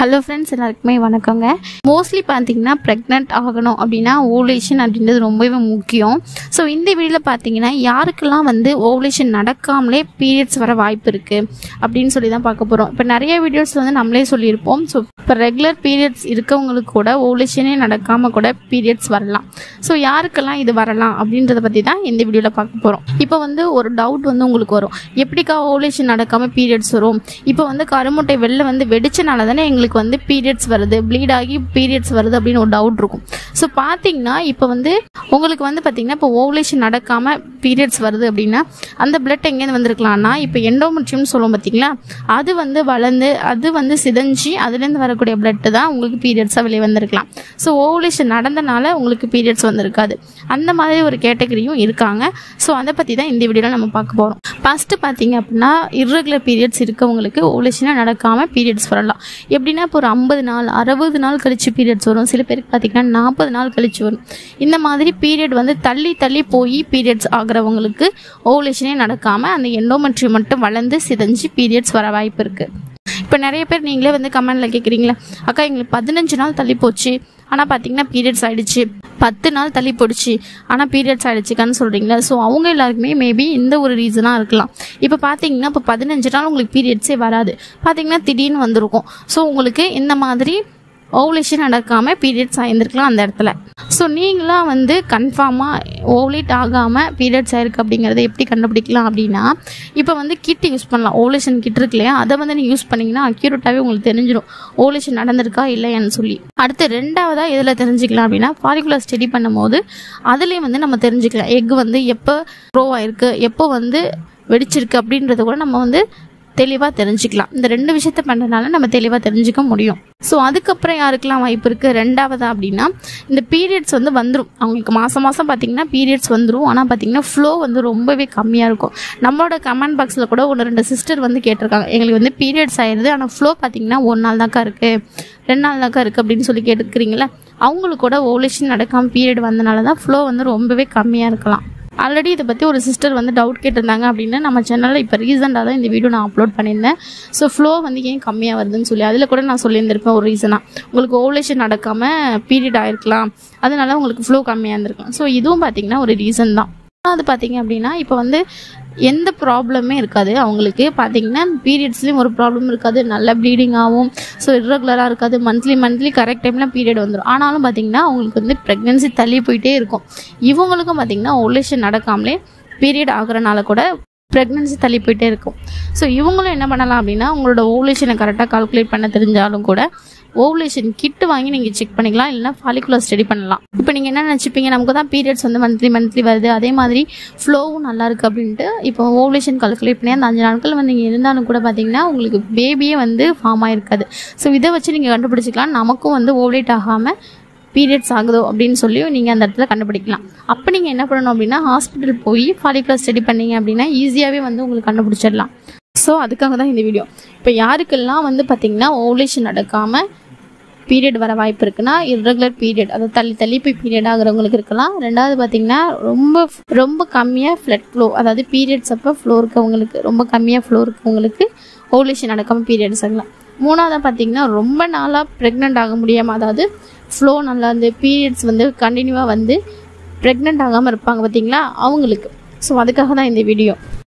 Hello friends, எல்லாருக்குமே வணக்கங்க. Mostly பார்த்தீங்கன்னா ப்ரெக்னென்ட் ஆகணும் அப்படின்னா ஓவுலேஷன் அப்படின்றது ரொம்பவே முக்கியம். ஸோ இந்த வீடியோவில் பார்த்தீங்கன்னா யாருக்கெல்லாம் ஓவுலேஷன் நடக்காமலே பீரியட்ஸ் வர வாய்ப்பு இருக்குது அப்படின்னு சொல்லி தான் பார்க்க போகிறோம். இப்போ நிறைய வீடியோஸ் நம்மளே சொல்லியிருப்போம். ஸோ இப்போ ரெகுலர் பீரியட்ஸ் இருக்கவங்களுக்கு கூட ஓவுலேஷனே நடக்காமல் கூட பீரியட்ஸ் வரலாம். ஸோ யாருக்கெல்லாம் இது வரலாம் அப்படின்றத பற்றி தான் இந்த வீடியோவில் பார்க்க போகிறோம். இப்போ ஒரு டவுட் உங்களுக்கு வரும், எப்படிக்கா ஓவுலேஷன் நடக்காமல் பீரியட்ஸ் வரும்? இப்போ கருமுட்டை வெளில வெடிச்சனால தானே எங்களுக்கு பீரியட்ஸ் வருது, ப்ளீட் ஆகி பீரியட்ஸ் வருது அப்படின்னு ஒரு டவுட் இருக்கும். ஸோ பார்த்தீங்கன்னா இப்போ உங்களுக்கு பார்த்தீங்கன்னா இப்போ ஓவுலேஷன் நடக்காமல் பீரியட்ஸ் வருது அப்படின்னா அந்த பிளட் எங்கேருந்து வந்திருக்கலாம்னா, இப்போ எண்டோமெட்ரியம் சொல்லுவோம் பார்த்தீங்களா, அது வளர்ந்து அது சிதைஞ்சி அதுலேருந்து வரக்கூடிய பிளட் தான் உங்களுக்கு பீரியட்ஸாக வெளியே வந்திருக்கலாம். ஸோ ஓவுலேஷன் நடந்தனால உங்களுக்கு பீரியட்ஸ் வந்திருக்காது. அந்த மாதிரி ஒரு கேட்டகரியும் இருக்காங்க. ஸோ அதை பற்றி தான் இந்த வீடியோவில் நம்ம பார்க்க போகிறோம். ஃபஸ்ட்டு பார்த்தீங்க அப்படின்னா இர்ரெகுலர் பீரியட்ஸ் இருக்கவங்களுக்கு ஓவுலேஷனாக நடக்காமல் பீரியட்ஸ் வரலாம். எப்படின்னா இப்போ ஒரு 50 நாள் 60 நாள் கழிச்சு பீரியட்ஸ் வரும். சில பேருக்கு பார்த்தீங்கன்னா 40 நாள் கழிச்சு வரும். இந்த மாதிரி பீரியட் தள்ளி தள்ளி போய் பீரியட்ஸ் ஆகிறவங்களுக்கு ஓவுலேஷனே நடக்காமல் அந்த எண்டோமெட்ரியம் மட்டும் வளர்ந்து சிதைஞ்சு பீரியட்ஸ் வர வாய்ப்பு இருக்குது. இப்போ நிறைய பேர் நீங்களே கமெண்டில் கேட்குறீங்களா, அக்கா எங்களுக்கு 15 நாள் தள்ளி போச்சு ஆனால் பார்த்தீங்கன்னா பீரியட்ஸ் ஆகிடுச்சு, 10 நாள் தள்ளி போடுச்சு ஆனால் பீரியட்ஸ் ஆகிடுச்சுக்கான்னு சொல்கிறீங்களா? ஸோ அவங்க எல்லாருக்குமே மேபி இந்த ஒரு ரீசனாக இருக்கலாம். இப்போ பார்த்தீங்கன்னா இப்போ 15 நாள் உங்களுக்கு பீரியட்ஸே வராது, பார்த்தீங்கன்னா திடீர்னு வந்திருக்கும். ஸோ உங்களுக்கு இந்த மாதிரி ஓவுலேஷன் நடக்காமல் பீரியட்ஸ் ஆகியிருந்துருக்கலாம் அந்த இடத்துல. ஸோ நீங்களாம் கன்ஃபார்மாக ஓவுலேட் ஆகாமல் பீரியட்ஸ் ஆகிருக்கு அப்படிங்கிறத எப்படி கண்டுபிடிக்கலாம் அப்படின்னா, இப்போ கிட் யூஸ் பண்ணலாம். ஓவுலேஷன் கிட் இருக்கு இல்லையா, அதை நீங்கள் யூஸ் பண்ணிங்கன்னா அக்யூரேட்டாகவே உங்களுக்கு தெரிஞ்சிடும் ஓவுலேஷன் நடந்திருக்கா இல்லையான்னு சொல்லி. அடுத்து ரெண்டாவதாக எதில் தெரிஞ்சுக்கலாம் அப்படின்னா, ஃபாலிகுலர் ஸ்டடி பண்ணும்போது அதுலேயும் நம்ம தெரிஞ்சுக்கலாம் எக் எப்போ க்ரோ ஆகிருக்கு, எப்போ வெடிச்சிருக்கு அப்படின்றத கூட நம்ம தெளிவாக தெரிஞ்சுக்கலாம். இந்த 2 விஷயத்த பண்ணுறதுனால நம்ம தெளிவாக தெரிஞ்சுக்க முடியும். ஸோ அதுக்கப்புறம் யாருக்கெல்லாம் வாய்ப்பு இருக்குது ரெண்டாவதா அப்படின்னா, இந்த பீரியட்ஸ் வந்துடும். அவங்களுக்கு மாதம் பார்த்தீங்கன்னா பீரியட்ஸ் வந்துடும். ஆனால் பார்த்தீங்கன்னா ஃப்ளோ ரொம்பவே கம்மியாக இருக்கும். நம்மளோட கமெண்ட் பாக்ஸில் கூட 1-2 சிஸ்டர் கேட்டிருக்காங்க, எங்களுக்கு பீரியட்ஸ் ஆயிடுது ஆனால் ஃப்ளோ பார்த்தீங்கன்னா 1 நாள் தாக்கா இருக்குது, 2 நாள் தாக்கா இருக்குது அப்படின்னு சொல்லி கேட்டுக்கிறீங்களா. அவங்களுக்கு கூட ஓவுலேஷன் நடக்காமல் பீரியட் வந்தனால தான் ஃப்ளோ ரொம்பவே கம்மியாக இருக்கலாம். ஆல்ரெடி இதை பற்றி ஒரு சிஸ்டர் டவுட் கேட்டிருந்தாங்க அப்படின்னு நம்ம சேனலில் இப்போ ரீசெண்டாக தான் இந்த வீடியோ நான் அப்லோட் பண்ணியிருந்தேன். ஸோ ஃப்ளோ ஏன் கம்மியாக வருதுன்னு சொல்லி அதில் கூட நான் சொல்லியிருந்திருப்பேன் ஒரு ரீசனாக. உங்களுக்கு ஓவுலேஷன் நடக்காமல் பீரியட் ஆகிருக்கலாம், அதனால உங்களுக்கு ஃப்ளோ கம்மியாக இருந்திருக்கலாம். ஸோ இதுவும் பார்த்திங்கன்னா ஒரு ரீசன் தான். அது பார்த்திங்க அப்படின்னா இப்போ எந்த ப்ராப்ளமே இருக்காது அவங்களுக்கு. பார்த்தீங்கன்னா பீரியட்ஸ்லேயும் ஒரு ப்ராப்ளம் இருக்காது, நல்ல ப்ளீடிங் ஆகும். ஸோ இர்ரெகுலராக இருக்காது, மந்த்லி கரெக்ட் டைமில் பீரியட் வந்துடும். ஆனாலும் பார்த்திங்கன்னா அவங்களுக்கு ப்ரெக்னென்சி தள்ளி போயிட்டே இருக்கும். இவங்களுக்கும் பார்த்திங்கன்னா ஓவுலேஷன் நடக்காமலே பீரியட் ஆகுறனால கூட ப்ரெக்னென்சி தள்ளி போயிட்டே இருக்கும். ஸோ இவங்களும் என்ன பண்ணலாம் அப்படின்னா, உங்களோட ஓவுலேஷனை கரெக்டாக கால்குலேட் பண்ண தெரிஞ்சாலும் கூட ஓவுலேஷன் கிட் வாங்கி நீங்கள் செக் பண்ணிக்கலாம், இல்லைனா ஃபாலிகுலர் ஸ்டடி பண்ணலாம். இப்போ நீங்கள் என்ன நினச்சிப்பீங்க, நமக்கு தான் பீரியட்ஸ் மந்த்லி வருது, அதே மாதிரி ஃப்ளோவும் நல்லா இருக்குது அப்படின்ட்டு இப்போ ஓவுலேஷன் கால்குலேட் பண்ணி அந்த 5 நாட்கள் நீங்கள் இருந்தாலும் கூட பார்த்தீங்கன்னா உங்களுக்கு பேபியே ஃபார்ம் ஆகிருக்காது. ஸோ இதை வச்சு நீங்கள் கண்டுபிடிச்சிக்கலாம் நமக்கும் ஓவுலேட் ஆகாமல் பீரியட்ஸ் ஆகுதோ அப்படின்னு சொல்லி நீங்கள் அந்த இடத்துல கண்டுபிடிக்கலாம். அப்போ நீங்கள் என்ன பண்ணணும் அப்படின்னா, ஹாஸ்பிட்டல் போய் ஃபாலிகுலர் ஸ்டடி பண்ணீங்க அப்படின்னா ஈஸியாகவே உங்களுக்கு கண்டுபிடிச்சிடலாம். ஸோ அதுக்காக தான் இந்த வீடியோ. இப்போ யாருக்கெல்லாம் பார்த்தீங்கன்னா ஓவுலேஷன் நடக்காமல் பீரியட் வர வாய்ப்பு இருக்குன்னா, இர்ரெகுலர் பீரியட் அதை தள்ளி போய் பீரியட் ஆகிறவங்களுக்கு இருக்கலாம். ரெண்டாவது பார்த்தீங்கன்னா ரொம்ப கம்மியாக ஃப்ளட் ஃப்ளோ, அதாவது பீரியட்ஸ் அப்போ ஃப்ளோ இருக்கவங்களுக்கு, ரொம்ப கம்மியாக ஃப்ளோ இருக்கவங்களுக்கு ஓவுலேஷன் நடக்காமல் பீரியட்ஸ் ஆகலாம். மூணாவதாக பார்த்தீங்கன்னா ரொம்ப நாளாக ப்ரெக்னென்ட் ஆக முடியாமல், அதாவது ஃப்ளோ நல்லா பீரியட்ஸ் கண்டினியூவாக ப்ரெக்னென்ட் ஆகாமல் இருப்பாங்க பார்த்தீங்களா அவங்களுக்கு. ஸோ அதுக்காக தான் இந்த வீடியோ.